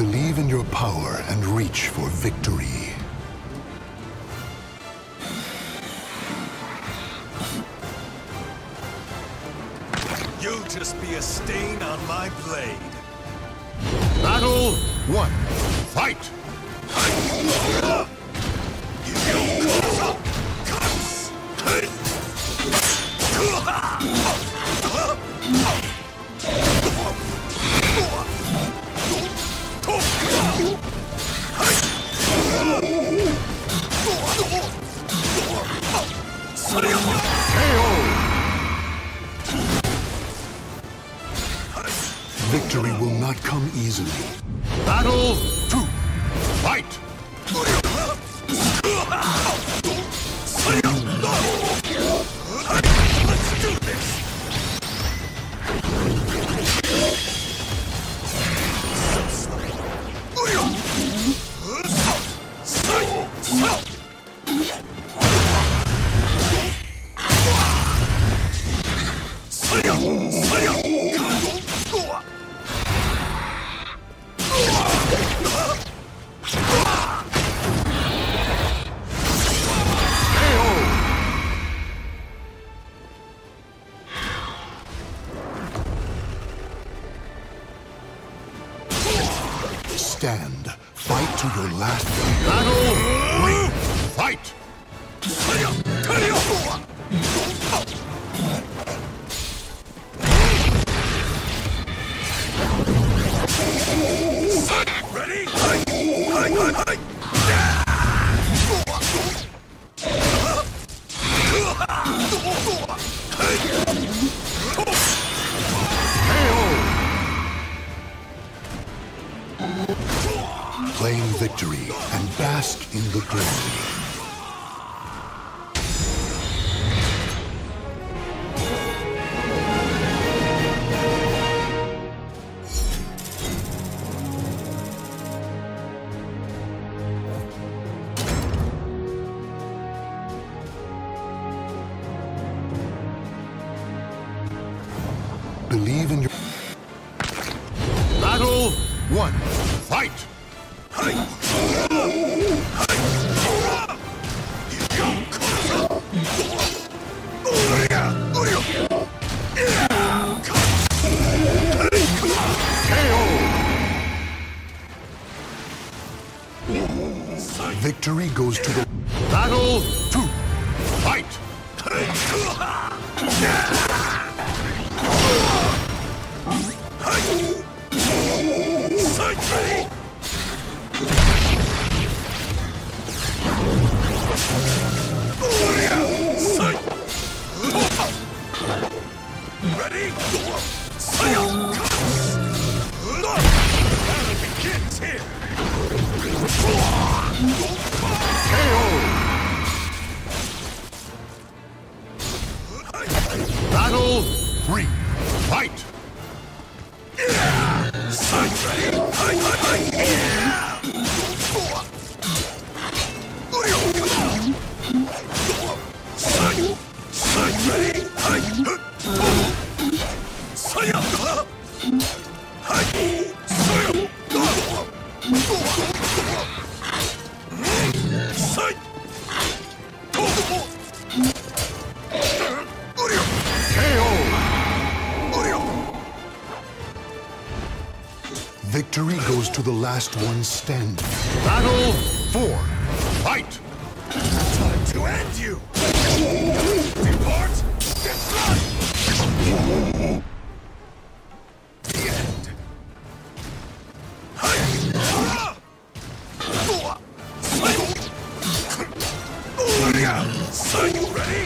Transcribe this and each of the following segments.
Believe in your power and reach for victory. You'll just be a stain on my blade. Battle 1. Fight! Victory will not come easily. Battle 2. Fight! Let's do this! Stand. Fight to your last battle. 3. Fight! Ready? Claim victory and bask in the glory. Believe in your... Battle 1. Fight! Victory goes to the... Battle 2. Fight! Ready? Begins here. Battle 3. Fight! Victory goes to the last one standing. Battle 4. Fight! Time to end you! Depart! Destroy! The end! Ready?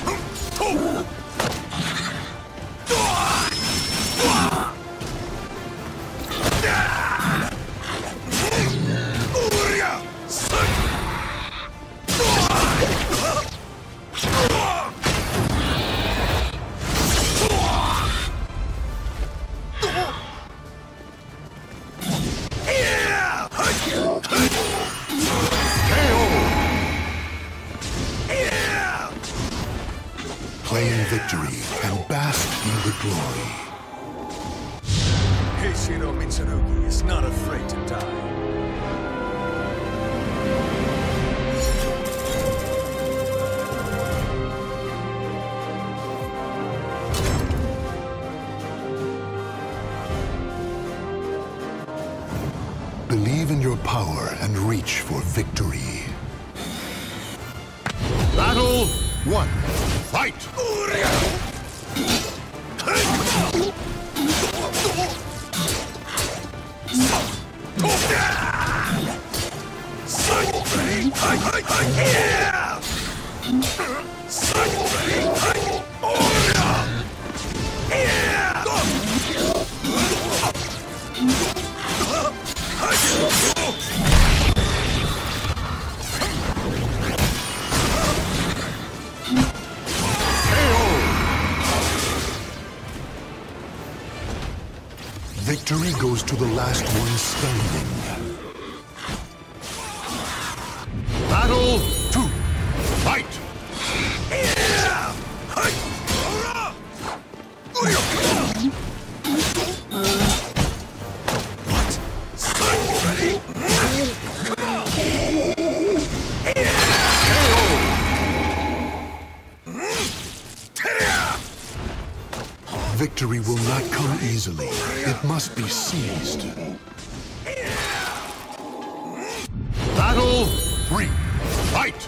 Claim victory and bask in the glory. Keishiro Mitsurugi is not afraid to die. Believe in your power and reach for victory. Battle 1. Fight! Victory goes to the last one standing. Battle 2. Fight! Victory will not come easily. It must be seized. Battle 3. Fight!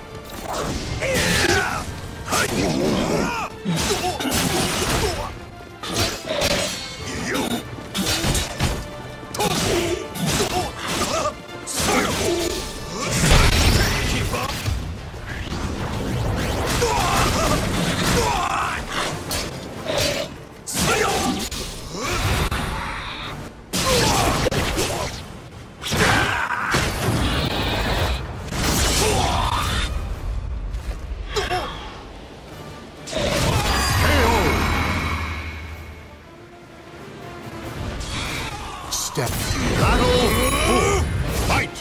Step. Battle 4. Fight!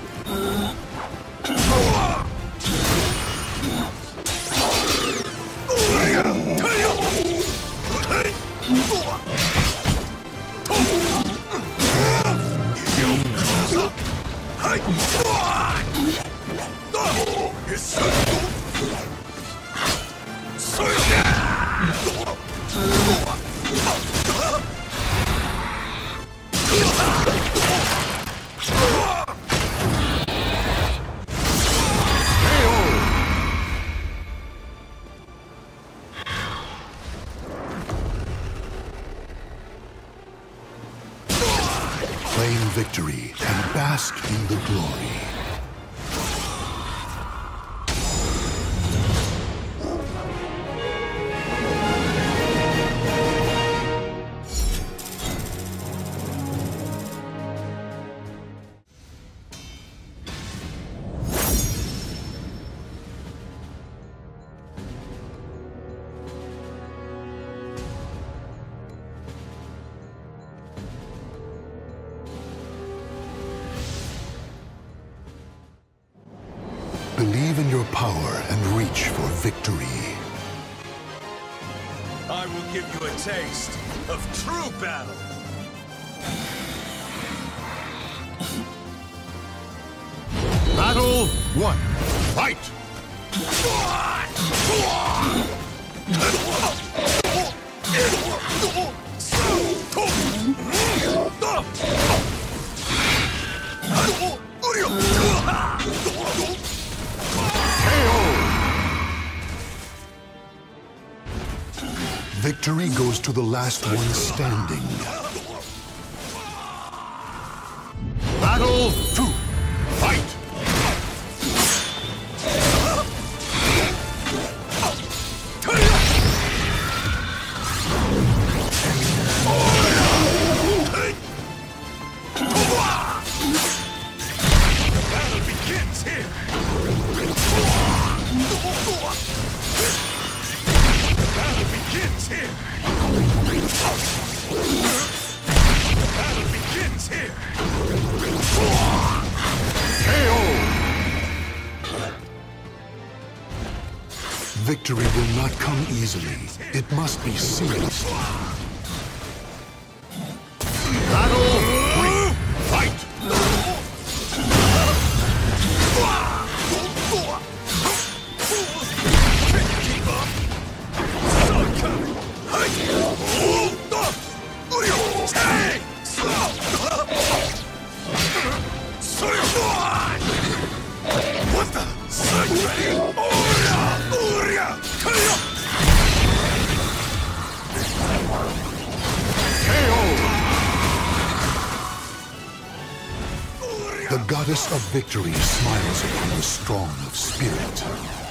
Claim victory and bask in the glory. Believe in your power and reach for victory. I will give you a taste of true battle. Battle 1. Fight! Victory goes to the last one standing. Battle 2. Fight! Battle begins here. Battle begins here. Battle begins here. KO! Victory will not come easily. It must be seized. Battle 3. Fight! What the? Surgery! Uria! Uria! The goddess of victory smiles upon the strong of spirit.